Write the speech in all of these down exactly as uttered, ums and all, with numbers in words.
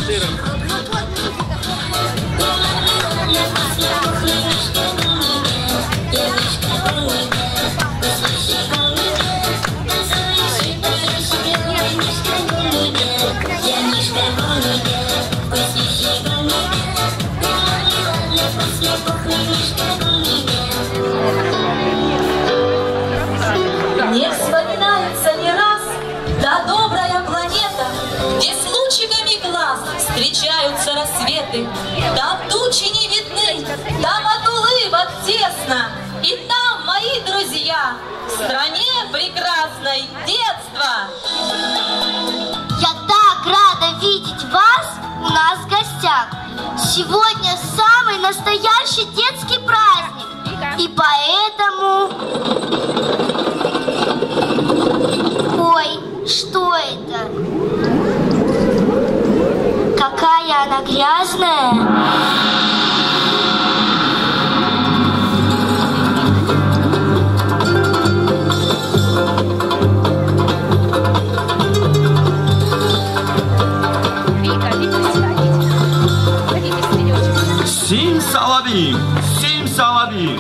Не вспоминается ни раз та добрая планета, где с лучиками глаз встречаются рассветы. Там тучи не видны, там от улыбок тесно, и там, мои друзья, в стране прекрасной детства. Я так рада видеть вас у нас в гостях. Сегодня самый настоящий детский праздник, и поэтому... Ой, что это? Какая она грязная! Сим салабим, сим салабим.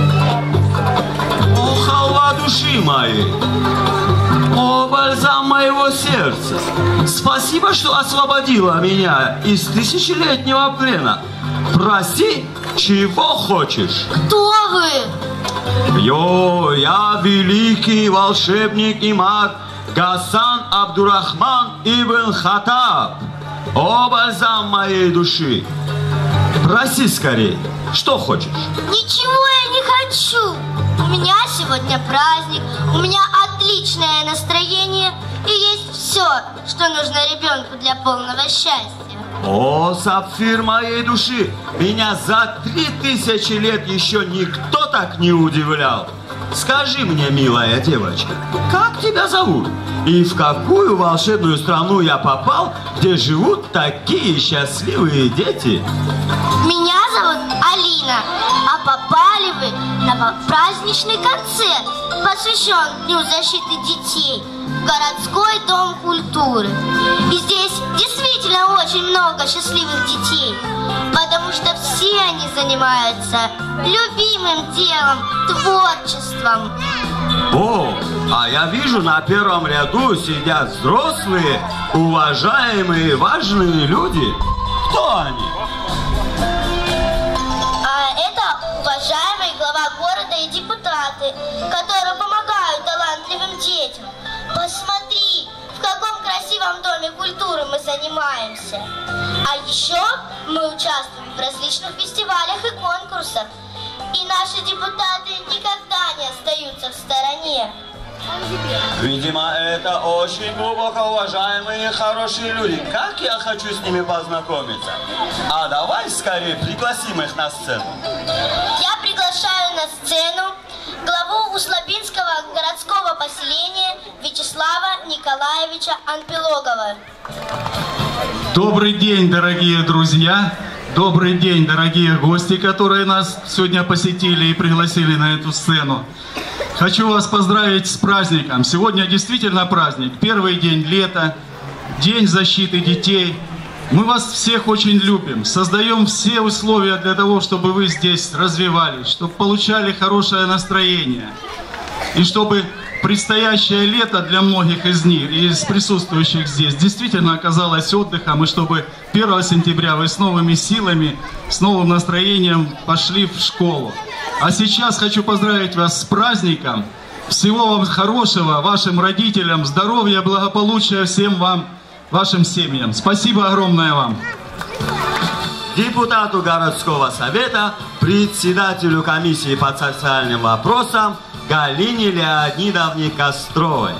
О, халва души моей, о, бальзам моего сердца. Спасибо, что освободила меня из тысячелетнего плена. Прости, чего хочешь? Кто вы? Йо, я великий волшебник и маг Гасан Абдурахман ибн Хаттаб. О, бальзам моей души. Проси скорее, что хочешь? Ничего я не хочу. У меня сегодня праздник, у меня отличное настроение и есть все, что нужно ребенку для полного счастья. О, сапфир моей души, меня за три тысячи лет еще никто так не удивлял. Скажи мне, милая девочка, как тебя зовут? И в какую волшебную страну я попал, где живут такие счастливые дети? Меня зовут Алина, а попали вы на праздничный концерт, посвящен Дню защиты детей, в городской дом культуры. И здесь действительно очень много счастливых детей, потому что все они занимаются любимым делом, творчеством. О, а я вижу, на первом ряду сидят взрослые, уважаемые, важные люди. Кто они? А это уважаемый глава города и депутаты, которые помогают талантливым детям. Посмотри, в каком красивом доме культуры мы занимаемся. А еще мы участвуем в различных фестивалях и конкурсах. И наши депутаты никогда не остаются в стороне. Видимо, это очень глубоко уважаемые и хорошие люди. Как я хочу с ними познакомиться. А давай скорее пригласим их на сцену. Я приглашаю на сцену главу Услабинского городского поселения Вячеслава Николаевича Анпилогова. Добрый день, дорогие друзья! Добрый день, дорогие гости, которые нас сегодня посетили и пригласили на эту сцену. Хочу вас поздравить с праздником. Сегодня действительно праздник. Первый день лета, День защиты детей. Мы вас всех очень любим. Создаем все условия для того, чтобы вы здесь развивались, чтобы получали хорошее настроение. И чтобы предстоящее лето для многих из них, из присутствующих здесь, действительно оказалось отдыхом, и чтобы первого сентября вы с новыми силами, с новым настроением пошли в школу. А сейчас хочу поздравить вас с праздником. Всего вам хорошего, вашим родителям, здоровья, благополучия всем вам, вашим семьям. Спасибо огромное вам. Депутату городского совета, председателю комиссии по социальным вопросам Галине Леонидовне Костровой.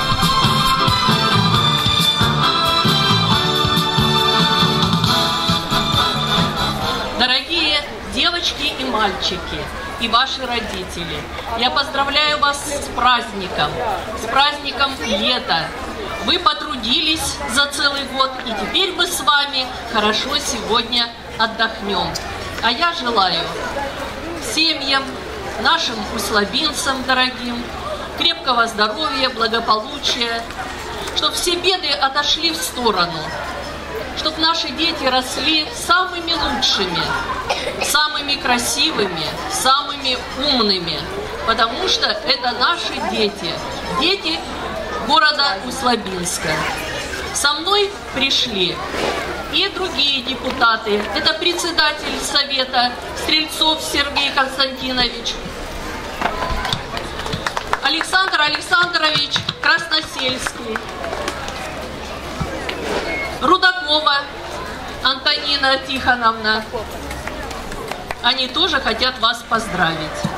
Дорогие девочки и мальчики, и ваши родители, я поздравляю вас с праздником, с праздником лета. Вы потрудились за целый год, и теперь мы с вами хорошо сегодня отдохнем. А я желаю семьям, нашим услабинцам дорогим, крепкого здоровья, благополучия, чтобы все беды отошли в сторону. чтобы наши дети росли самыми лучшими, самыми красивыми, самыми умными, потому что это наши дети, дети города Услабинска. Со мной пришли и другие депутаты. Это председатель совета Стрельцов Сергей Константинович, Александр Александрович Красносельский, Рудакова Антонина Тихоновна. Они тоже хотят вас поздравить.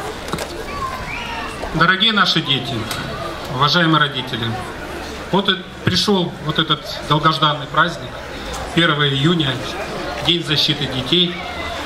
Дорогие наши дети, уважаемые родители, вот и пришел вот этот долгожданный праздник, первое июня, День защиты детей.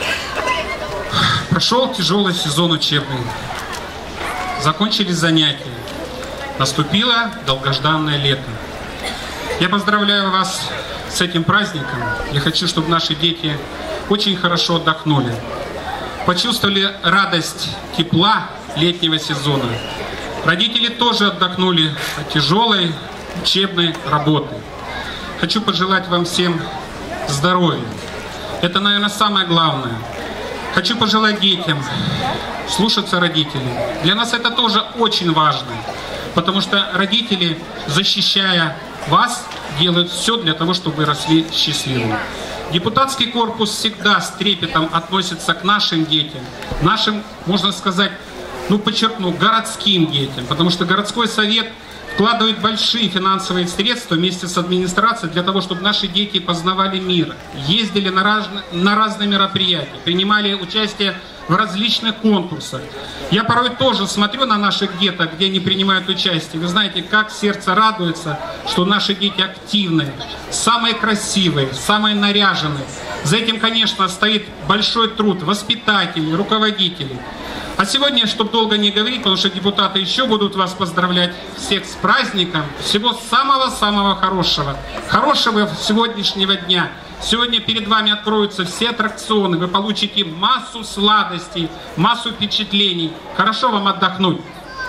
Прошел тяжелый сезон учебный, закончились занятия, наступило долгожданное лето. Я поздравляю вас с этим праздником. Я хочу, чтобы наши дети очень хорошо отдохнули, почувствовали радость тепла летнего сезона. Родители тоже отдохнули от тяжелой учебной работы. Хочу пожелать вам всем здоровья. Это, наверное, самое главное. Хочу пожелать детям слушаться родителей. Для нас это тоже очень важно, потому что родители, защищая вас, делают все для того, чтобы вы росли счастливыми. Депутатский корпус всегда с трепетом относится к нашим детям, нашим, можно сказать, ну, подчеркну, городским детям, потому что городской совет вкладывает большие финансовые средства вместе с администрацией для того, чтобы наши дети познавали мир, ездили на, раз, на разные мероприятия, принимали участие в различных конкурсах. Я порой тоже смотрю на наших деток, где они принимают участие. Вы знаете, как сердце радуется, что наши дети активные, самые красивые, самые наряженные. За этим, конечно, стоит большой труд воспитателей, руководителей. А сегодня, чтобы долго не говорить, потому что депутаты еще будут вас поздравлять, всех с праздником, всего самого-самого хорошего. Хорошего сегодняшнего дня. Сегодня перед вами откроются все аттракционы, вы получите массу сладостей, массу впечатлений. Хорошо вам отдохнуть.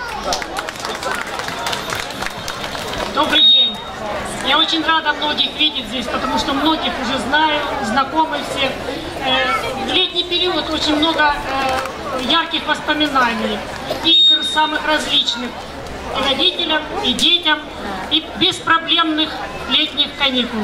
Добрый день. Я очень рада многих видеть здесь, потому что многих уже знаю, знакомы все. В летний период очень много ярких воспоминаний, игр самых различных и родителям, и детям, и беспроблемных летних каникул.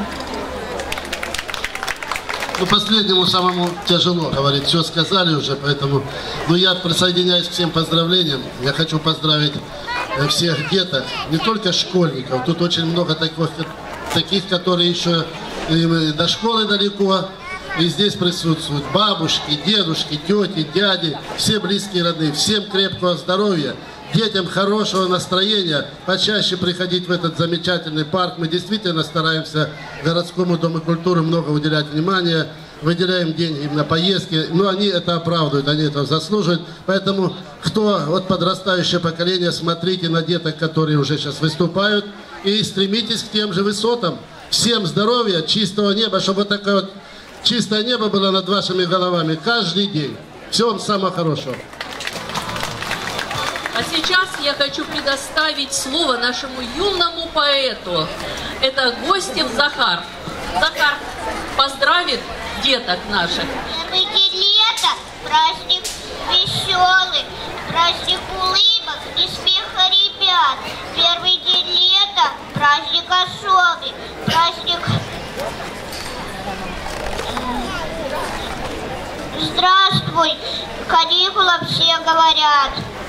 Ну, последнему самому тяжело говорить, все сказали уже, поэтому, ну, я присоединяюсь к всем поздравлениям. Я хочу поздравить всех деток, не только школьников, тут очень много таких, таких которые еще до школы далеко, и здесь присутствуют бабушки, дедушки, тети, дяди, все близкие родные, всем крепкого здоровья, детям хорошего настроения, почаще приходить в этот замечательный парк. Мы действительно стараемся городскому дому культуры много уделять внимания, выделяем деньги на поездки, но они это оправдывают, они это заслуживают. Поэтому, кто, вот подрастающее поколение, смотрите на деток, которые уже сейчас выступают, и стремитесь к тем же высотам. Всем здоровья, чистого неба, чтобы вот такое вот чистое небо было над вашими головами каждый день. Всего вам самого хорошего. А сейчас я хочу предоставить слово нашему юному поэту. Это Гостев Захар. Захар поздравит деток наших. Первый день лета, праздник веселый, праздник улыбок и смеха ребят. Первый день лета, праздник особый, праздник... Здравствуй, каникулы все говорят.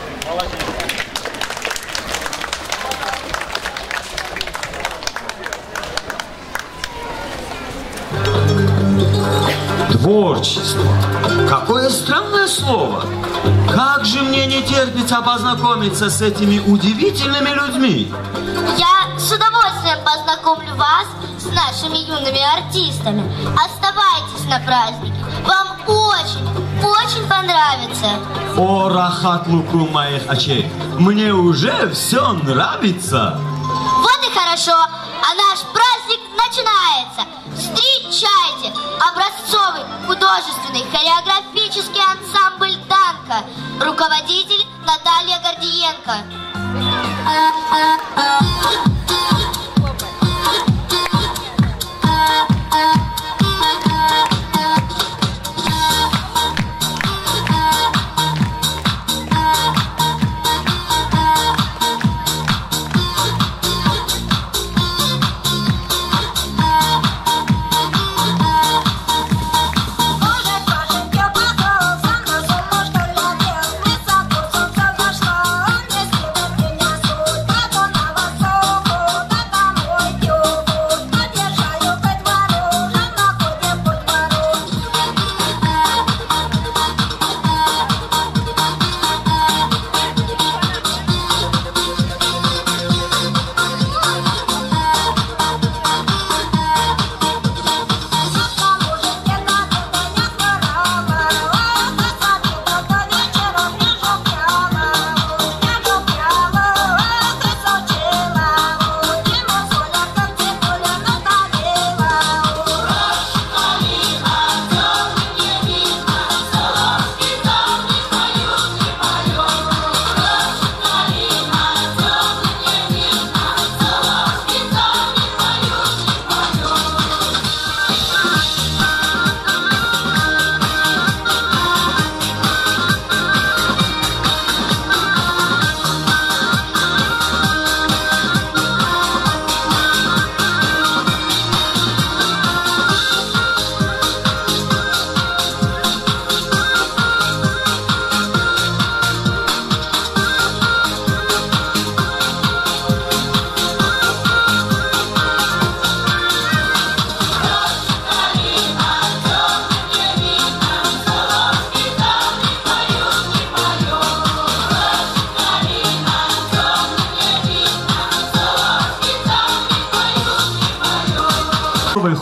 Творчество. Какое странное слово. Как же мне не терпится познакомиться с этими удивительными людьми. Я с удовольствием познакомлю вас с нашими юными артистами. Оставайтесь на празднике. Вам очень, очень понравится. О, рахат луку моих очей. Мне уже все нравится. Вот и хорошо. А наш праздник начинается. Встречайте образцовый художественный хореографический ансамбль «Данка». Руководитель Наталья Гордиенко.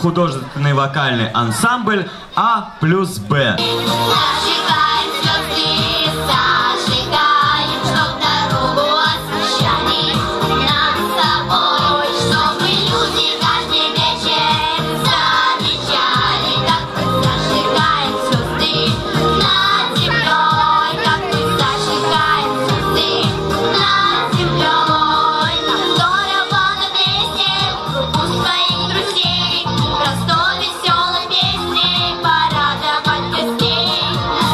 художественный вокальный ансамбль А плюс Б. Простой, веселой песней порадовать гостей.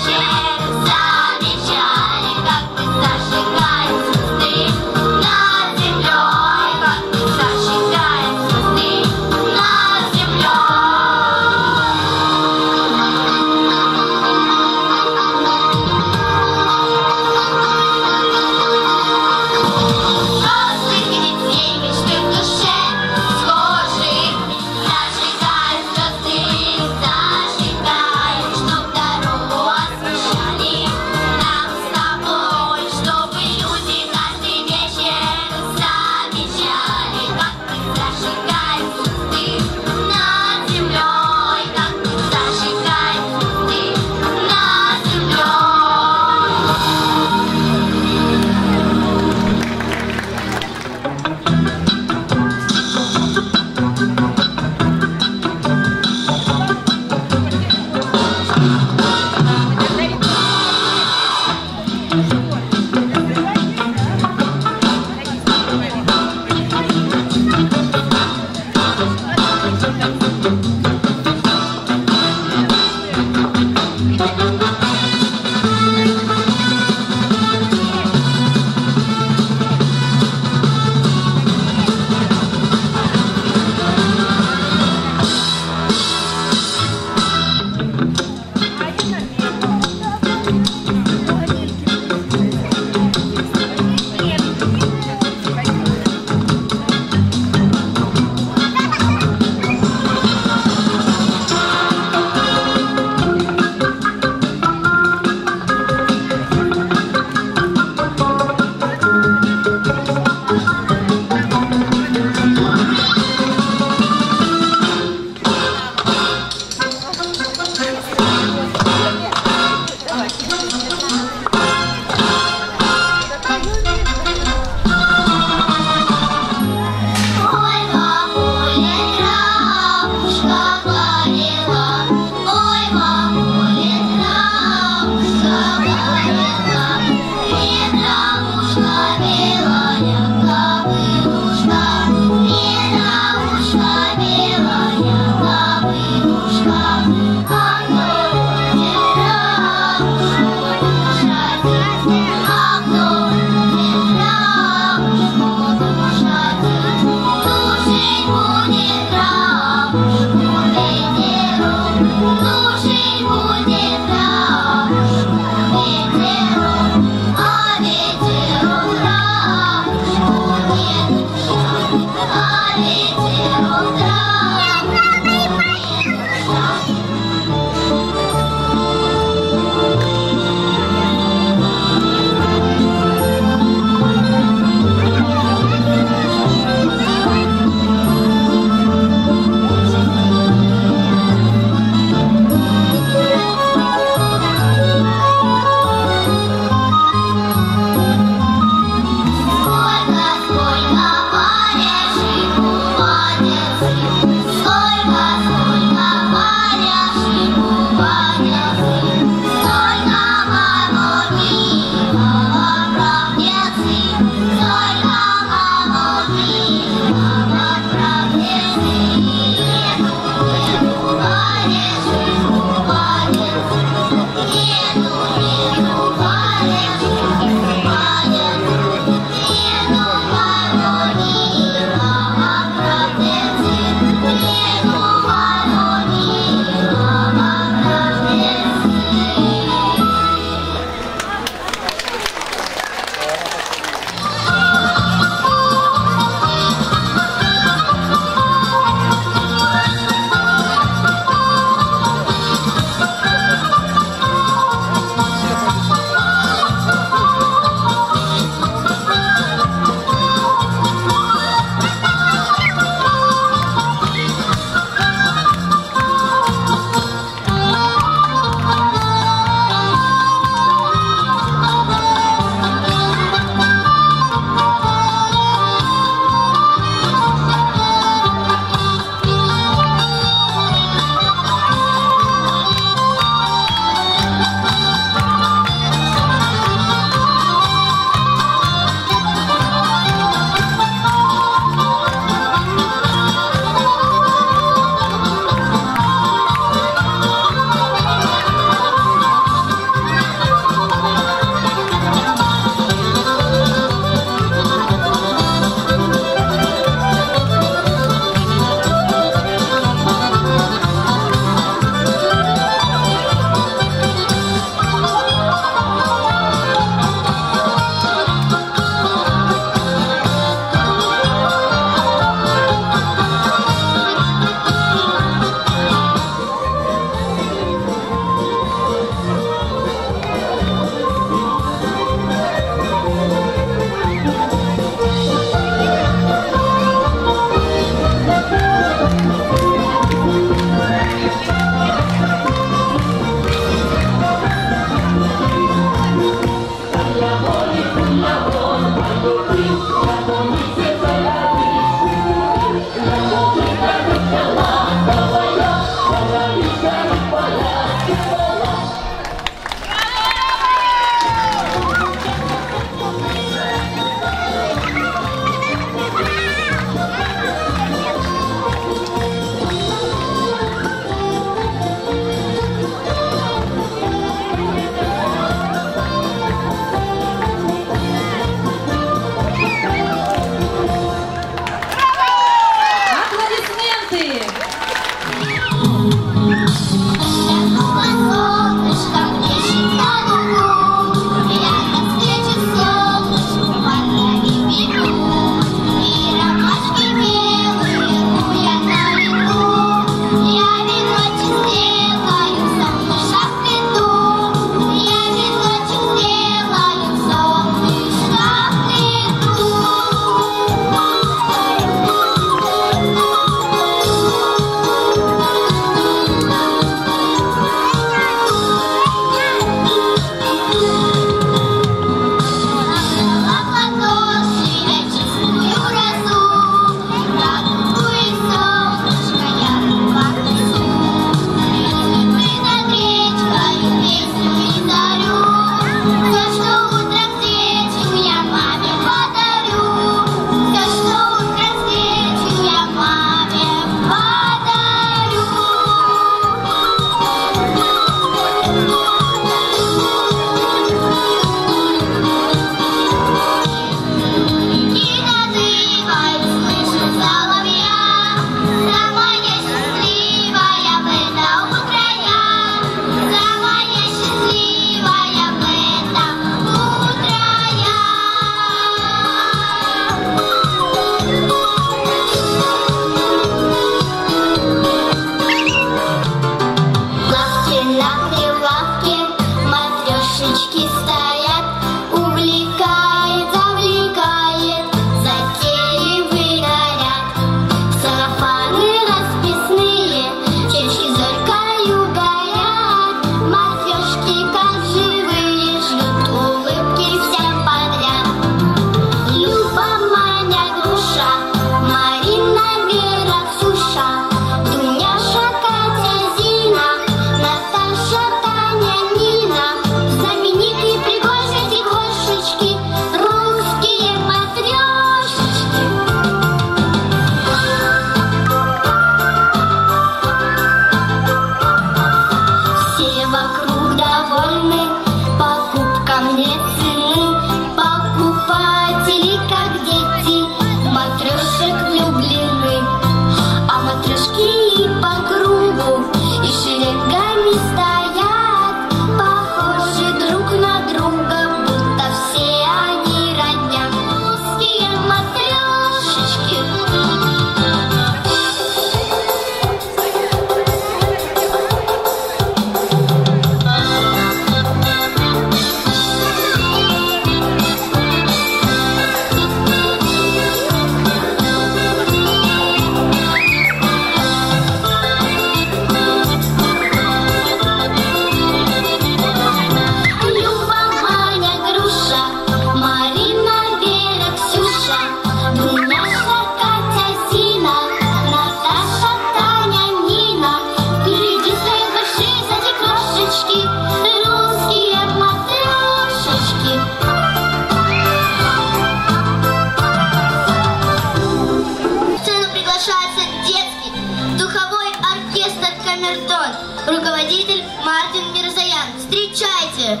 концерт.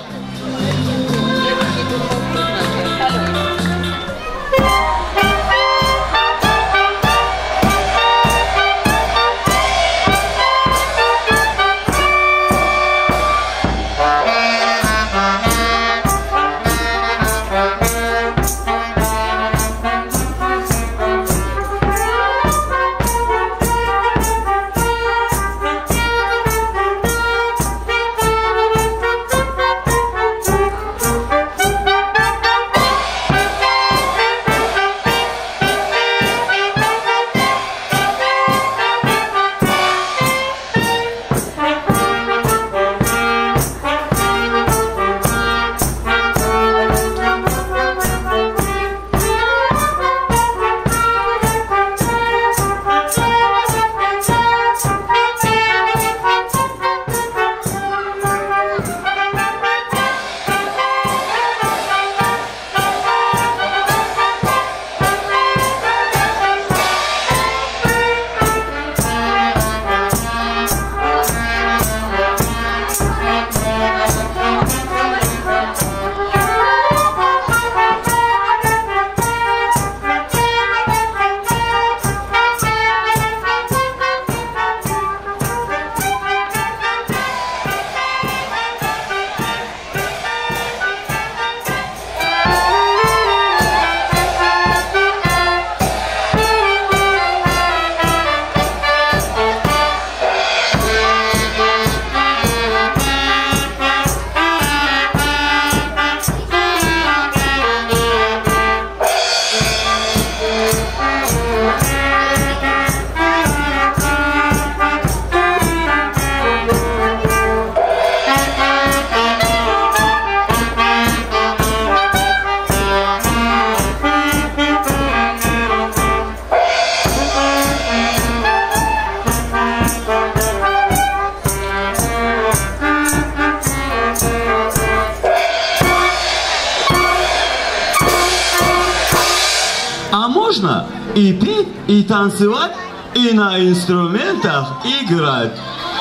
Можно и петь, и танцевать, и на инструментах играть.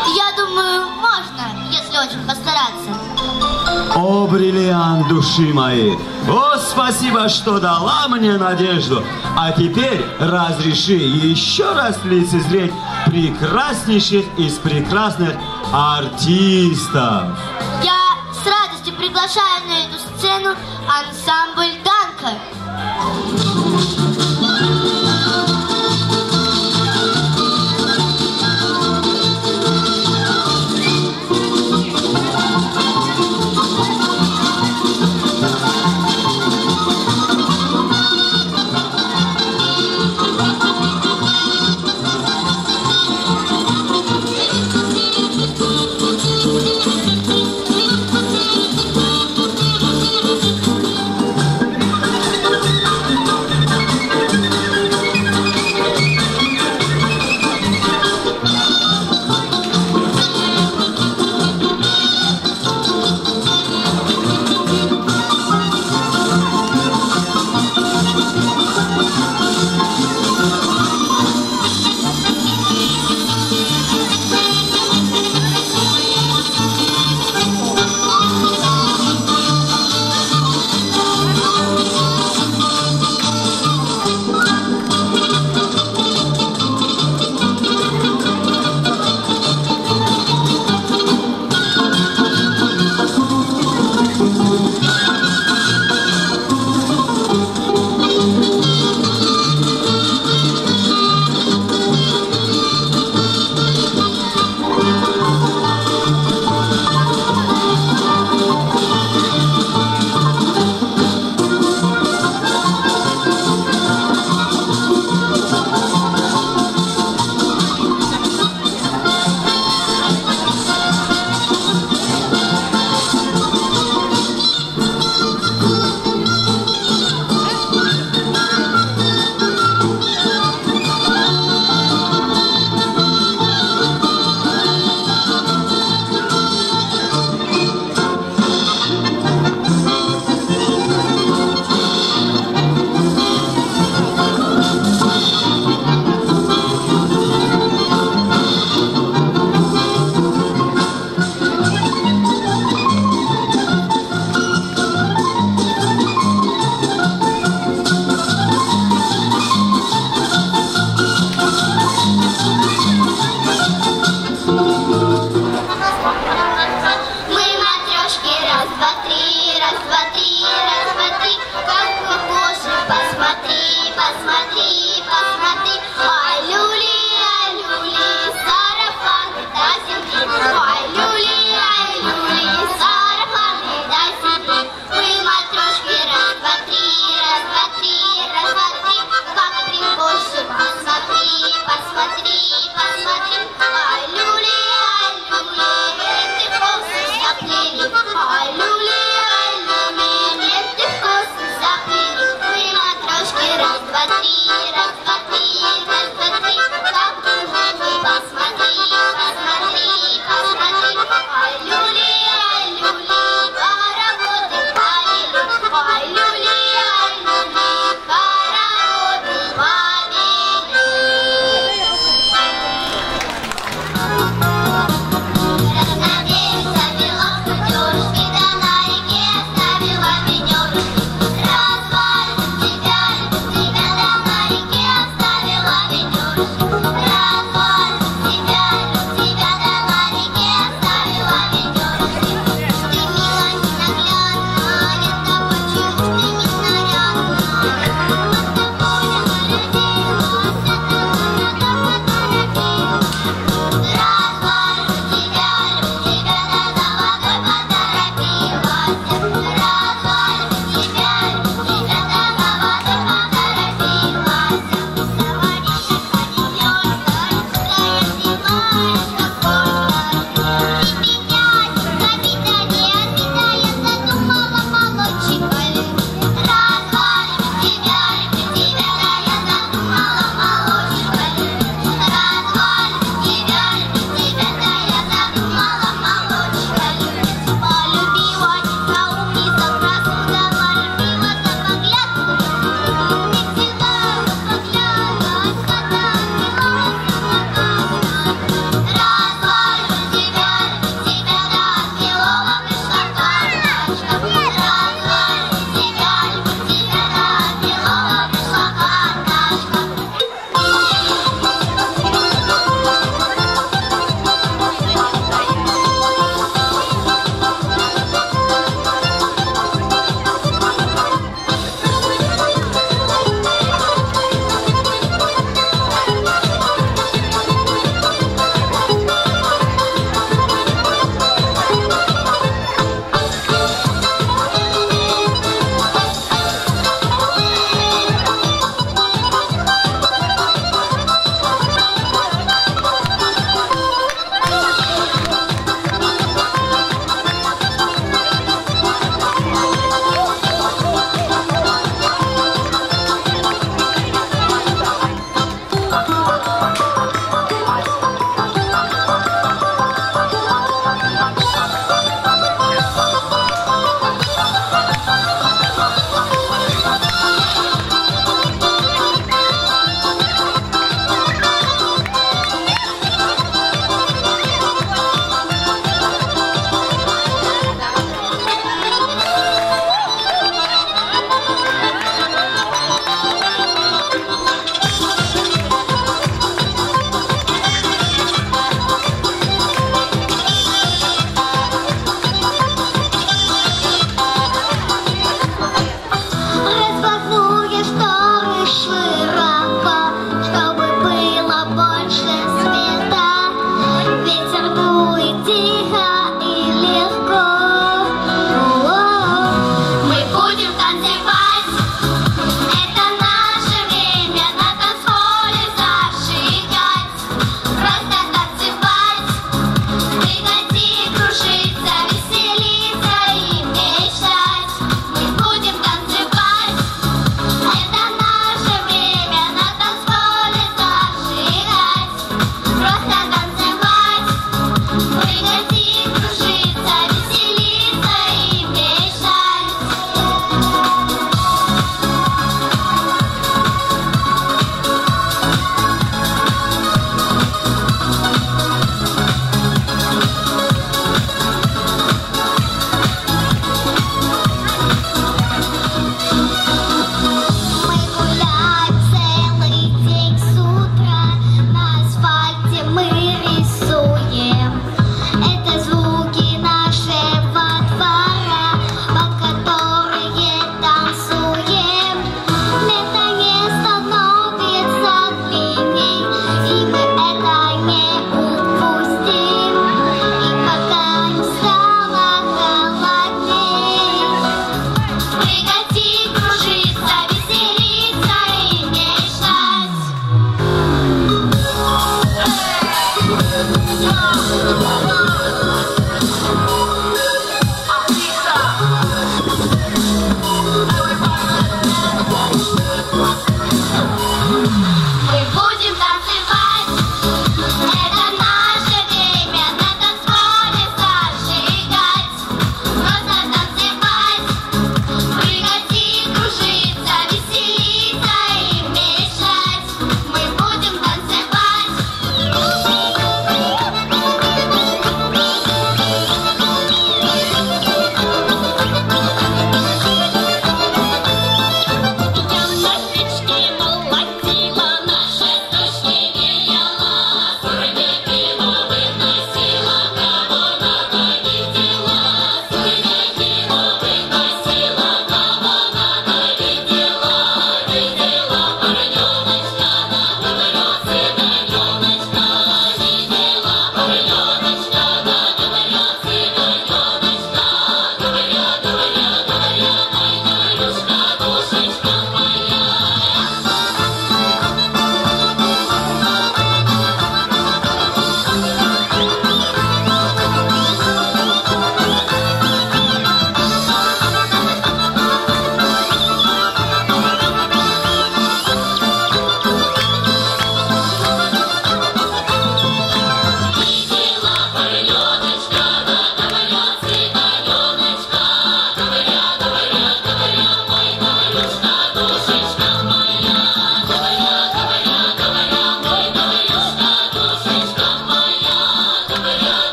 Я думаю, можно, если очень постараться. О, бриллиант души моей! О, спасибо, что дала мне надежду. А теперь разреши еще раз лицезреть прекраснейших из прекрасных артистов. Я с радостью приглашаю на эту сцену ансамбль «Данка».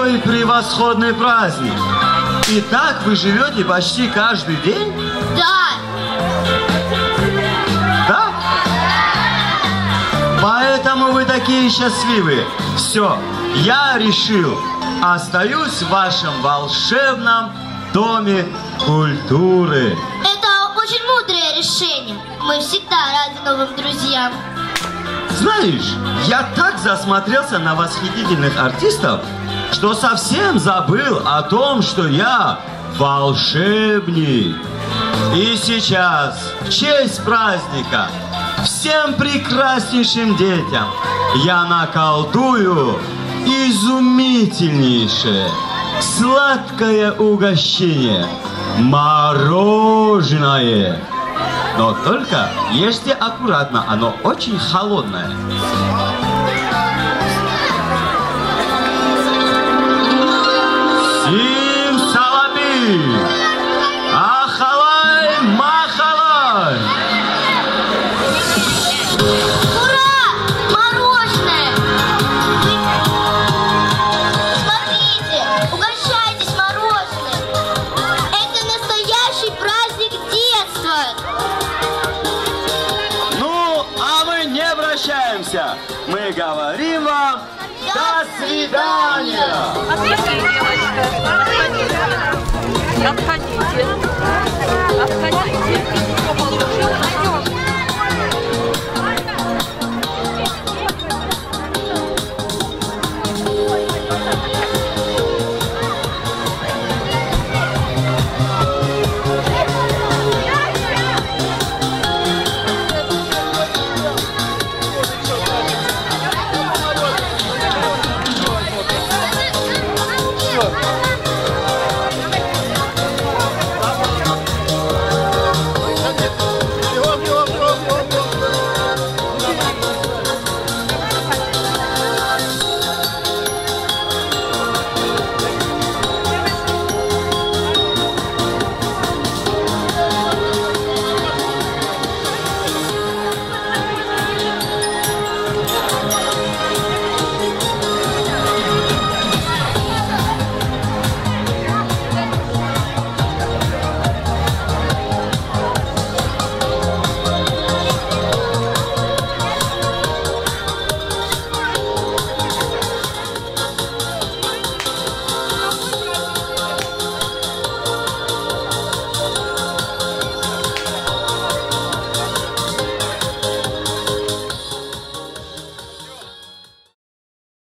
Какой превосходный праздник! И так вы живете почти каждый день? Да. Да? Поэтому вы такие счастливые. Все, я решил, остаюсь в вашем волшебном доме культуры. Это очень мудрое решение. Мы всегда рады новым друзьям. Знаешь, я так засмотрелся на восхитительных артистов, что совсем забыл о том, что я волшебник. И сейчас, в честь праздника, всем прекраснейшим детям я наколдую изумительнейшее сладкое угощение – мороженое. Но только ешьте аккуратно, оно очень холодное. Сим салами, ахалай махалай. Ура! Мороженое! Смотрите, угощайтесь мороженым. Это настоящий праздник детства. Ну, а мы не прощаемся. Мы говорим вам до свидания. Отходите, девочка. Отходите. Отходите. Отходите.